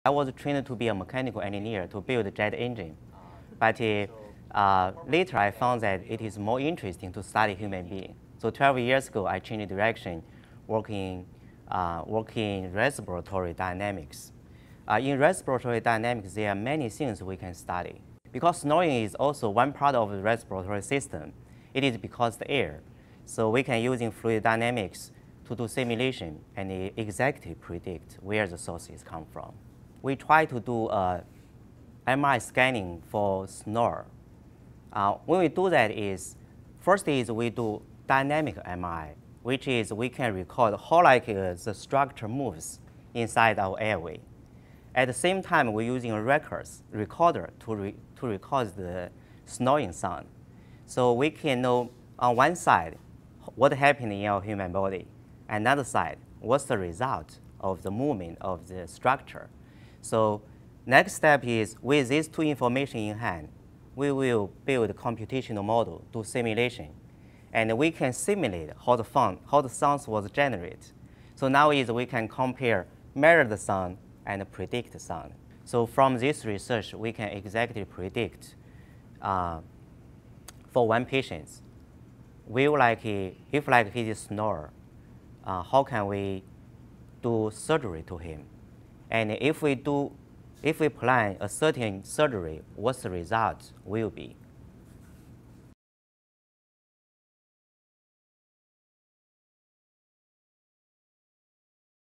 I was trained to be a mechanical engineer to build a jet engine, but later I found that it is more interesting to study human being. So 12 years ago, I changed direction, working in respiratory dynamics. In respiratory dynamics, there are many things we can study. Because snoring is also one part of the respiratory system, it is because the air. So we can use fluid dynamics to do simulation and exactly predict where the sources come from. We try to do MRI scanning for snorer. When we do that first we do dynamic MRI, which is we can record how the structure moves inside our airway. At the same time, we're using a recorder to record the snoring sound. So we can know on one side what happened in our human body, another side what's the result of the movement of the structure. So next step is with these two information in hand, we will build a computational model, do simulation, and we can simulate how the sounds was generated. So now we can measure the sound and predict the sound. So from this research, we can exactly predict for one patient, if he is a snorer, how can we do surgery to him? And if we plan a certain surgery, what the result will be.